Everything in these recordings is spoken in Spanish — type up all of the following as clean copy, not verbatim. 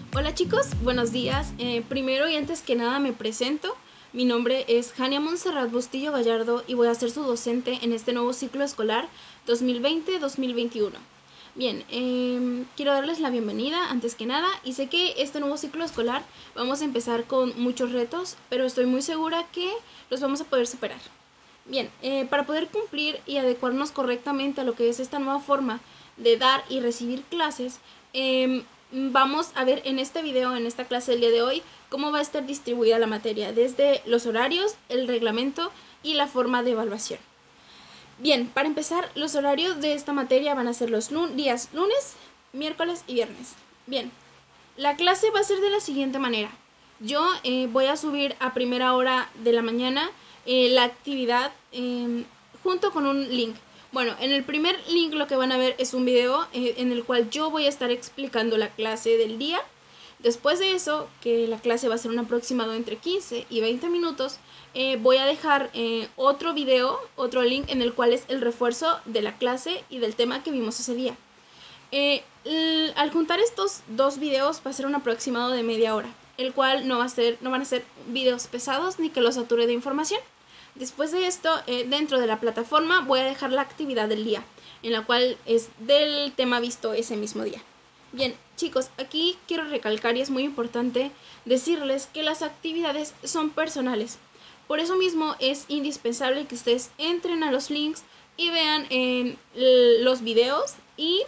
Hola chicos, buenos días. Primero y antes que nada me presento. Mi nombre es Jania Montserrat Bustillo Gallardo y voy a ser su docente en este nuevo ciclo escolar 2020-2021. Bien, quiero darles la bienvenida antes que nada y sé que este nuevo ciclo escolar vamos a empezar con muchos retos, pero estoy muy segura que los vamos a poder superar. Bien, para poder cumplir y adecuarnos correctamente a lo que es esta nueva forma de dar y recibir clases, vamos a ver en este video, en esta clase del día de hoy, cómo va a estar distribuida la materia, desde los horarios, el reglamento y la forma de evaluación. Bien, para empezar, los horarios de esta materia van a ser los días lunes, miércoles y viernes. Bien, la clase va a ser de la siguiente manera. Yo voy a subir a primera hora de la mañana la actividad junto con un link. Bueno, en el primer link lo que van a ver es un video en el cual yo voy a estar explicando la clase del día. Después de eso, que la clase va a ser un aproximado entre 15 y 20 minutos, voy a dejar otro video, otro link en el cual es el refuerzo de la clase y del tema que vimos ese día. Al juntar estos dos videos va a ser un aproximado de media hora, el cual no van a ser videos pesados ni que los sature de información. Después de esto, dentro de la plataforma voy a dejar la actividad del día, en la cual es del tema visto ese mismo día. Bien, chicos, aquí quiero recalcar y es muy importante decirles que las actividades son personales. Por eso mismo es indispensable que ustedes entren a los links y vean los videos y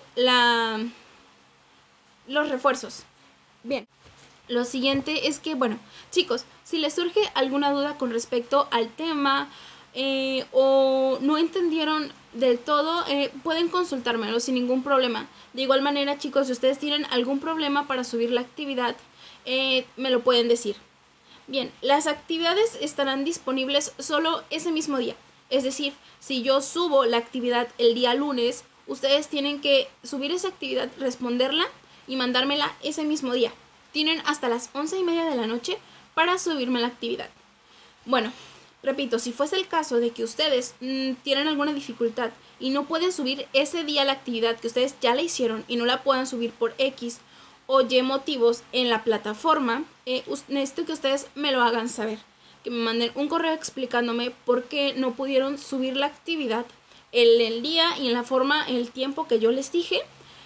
los refuerzos. Bien, lo siguiente es que, bueno, chicos, si les surge alguna duda con respecto al tema o no entendieron del todo, pueden consultármelo sin ningún problema. De igual manera, chicos, si ustedes tienen algún problema para subir la actividad, me lo pueden decir. Bien, las actividades estarán disponibles solo ese mismo día. Es decir, si yo subo la actividad el día lunes, ustedes tienen que subir esa actividad, responderla y mandármela ese mismo día. Tienen hasta las 11:30 de la noche para subirme la actividad. Bueno, repito, si fuese el caso de que ustedes tienen alguna dificultad y no pueden subir ese día la actividad que ustedes ya la hicieron y no la puedan subir por X o Y motivos en la plataforma, necesito que ustedes me lo hagan saber, que me manden un correo explicándome por qué no pudieron subir la actividad el día y en la forma, el tiempo que yo les dije,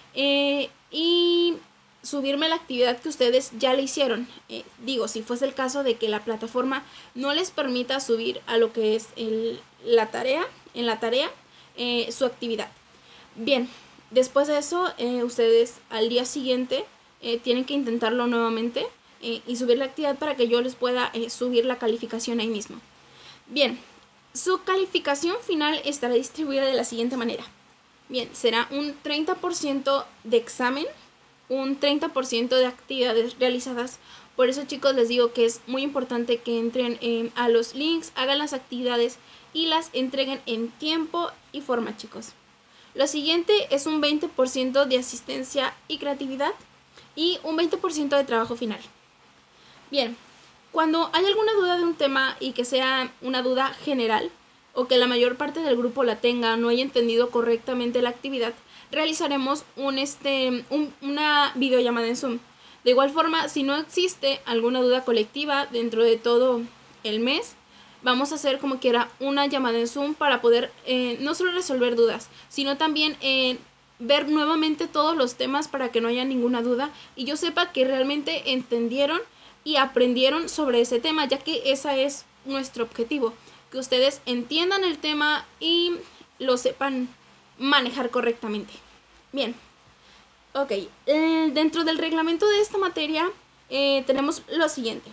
y subirme la actividad que ustedes ya le hicieron. Digo, si fuese el caso de que la plataforma no les permita subir a lo que es en la tarea, su actividad. Bien, después de eso, ustedes al día siguiente tienen que intentarlo nuevamente y subir la actividad para que yo les pueda subir la calificación ahí mismo. Bien, su calificación final estará distribuida de la siguiente manera. Bien, será un 30% de examen, un 30% de actividades realizadas. Por eso, chicos, les digo que es muy importante que entren a los links, hagan las actividades y las entreguen en tiempo y forma, chicos. Lo siguiente es un 20% de asistencia y creatividad y un 20% de trabajo final. Bien, cuando hay alguna duda de un tema y que sea una duda general o que la mayor parte del grupo la tenga, no haya entendido correctamente la actividad, realizaremos una videollamada en Zoom. De igual forma, si no existe alguna duda colectiva dentro de todo el mes, vamos a hacer como quiera una llamada en Zoom para poder no solo resolver dudas, sino también ver nuevamente todos los temas para que no haya ninguna duda y yo sepa que realmente entendieron y aprendieron sobre ese tema, ya que ese es nuestro objetivo, que ustedes entiendan el tema y lo sepan manejar correctamente. Bien, ok, dentro del reglamento de esta materia tenemos lo siguiente.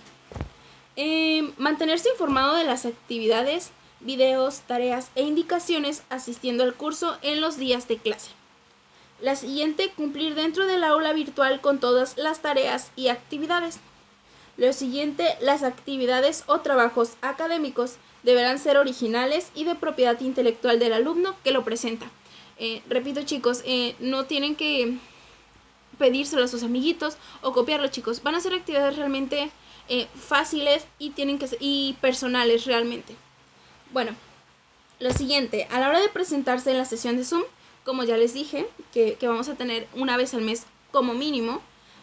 Mantenerse informado de las actividades, videos, tareas e indicaciones asistiendo al curso en los días de clase. La siguiente, cumplir dentro del aula virtual con todas las tareas y actividades. Lo siguiente, las actividades o trabajos académicos deberán ser originales y de propiedad intelectual del alumno que lo presenta. Repito, chicos, no tienen que pedírselo a sus amiguitos o copiarlo, chicos. Van a ser actividades realmente fáciles y personales realmente. Bueno, lo siguiente, a la hora de presentarse en la sesión de Zoom, como ya les dije, que vamos a tener una vez al mes como mínimo,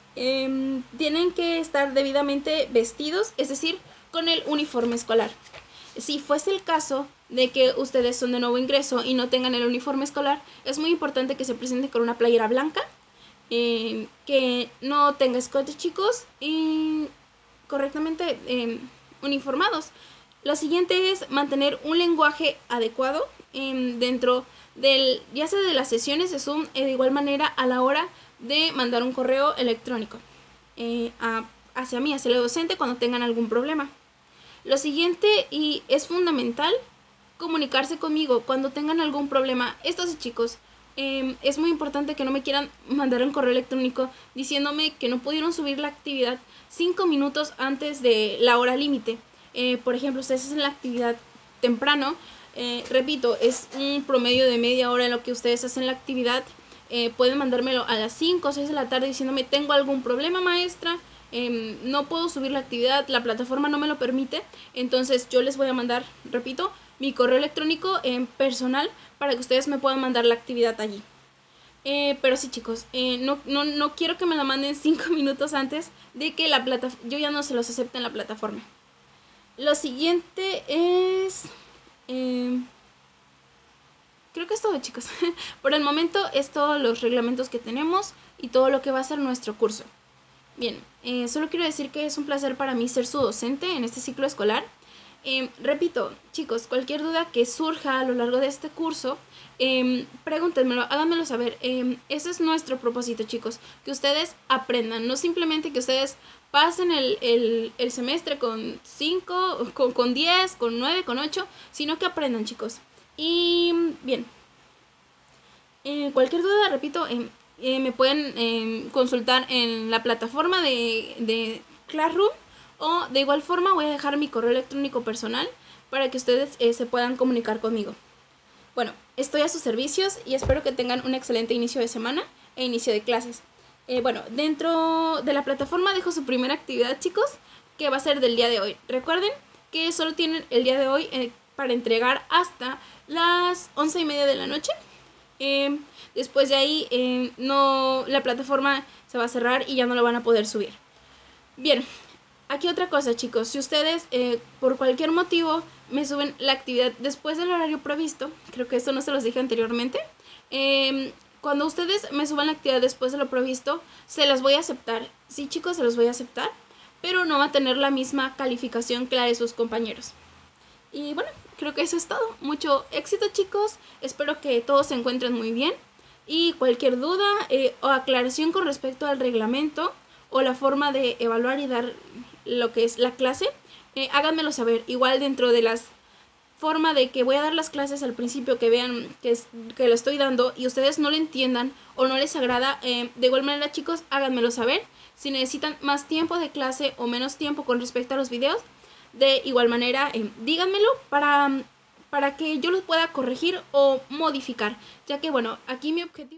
tienen que estar debidamente vestidos, es decir, con el uniforme escolar. Si fuese el caso de que ustedes son de nuevo ingreso y no tengan el uniforme escolar, es muy importante que se presenten con una playera blanca, que no tenga escote, chicos, y correctamente uniformados. Lo siguiente es mantener un lenguaje adecuado dentro del, ya sea de las sesiones de Zoom, de igual manera a la hora de mandar un correo electrónico hacia mí, hacia el docente, cuando tengan algún problema. Lo siguiente, y es fundamental, comunicarse conmigo cuando tengan algún problema. Esto sí, chicos, es muy importante que no me quieran mandar un correo electrónico diciéndome que no pudieron subir la actividad 5 minutos antes de la hora límite. Por ejemplo, ustedes hacen la actividad temprano, repito, es un promedio de media hora en lo que ustedes hacen la actividad. Pueden mandármelo a las 5 o 6 de la tarde diciéndome: tengo algún problema, maestra, no puedo subir la actividad, la plataforma no me lo permite. Entonces yo les voy a mandar, repito, mi correo electrónico personal para que ustedes me puedan mandar la actividad allí. Pero sí, chicos, no quiero que me la manden 5 minutos antes de que la yo ya no se los acepte en la plataforma. Lo siguiente es... creo que es todo, chicos. Por el momento es todos los reglamentos que tenemos y todo lo que va a ser nuestro curso. Bien, solo quiero decir que es un placer para mí ser su docente en este ciclo escolar. Repito, chicos, cualquier duda que surja a lo largo de este curso, pregúntenmelo, háganmelo saber. Ese es nuestro propósito, chicos, que ustedes aprendan, no simplemente que ustedes pasen el semestre con 5, con 10, con 9, con 8, sino que aprendan, chicos. Y bien, cualquier duda, repito, me pueden consultar en la plataforma de Classroom, o de igual forma voy a dejar mi correo electrónico personal para que ustedes se puedan comunicar conmigo. Bueno, estoy a sus servicios y espero que tengan un excelente inicio de semana e inicio de clases. Bueno, dentro de la plataforma dejo su primera actividad, chicos, que va a ser del día de hoy. Recuerden que solo tienen el día de hoy para entregar hasta las 11:30 de la noche. Después de ahí la plataforma se va a cerrar y ya no lo van a poder subir. Bien, aquí otra cosa, chicos, si ustedes por cualquier motivo me suben la actividad después del horario previsto, creo que esto no se los dije anteriormente, cuando ustedes me suban la actividad después de lo previsto, se las voy a aceptar. Sí, chicos, se los voy a aceptar, pero no va a tener la misma calificación que la de sus compañeros. Y bueno, creo que eso es todo. Mucho éxito, chicos. Espero que todos se encuentren muy bien. Y cualquier duda o aclaración con respecto al reglamento o la forma de evaluar y dar lo que es la clase, háganmelo saber. Igual dentro de las forma de que voy a dar las clases al principio, que vean que lo estoy dando y ustedes no lo entiendan o no les agrada, de igual manera, chicos, háganmelo saber. Si necesitan más tiempo de clase o menos tiempo con respecto a los videos, de igual manera, díganmelo para que yo los pueda corregir o modificar, ya que bueno, aquí mi objetivo